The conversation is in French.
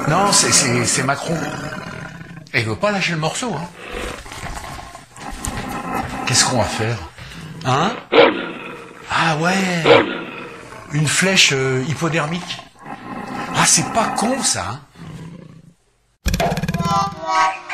Non, c'est Macron. Et il veut pas lâcher le morceau, hein. Qu'est-ce qu'on va faire? Hein? Ah ouais! Une flèche hypodermique. Ah, c'est pas con, ça, hein?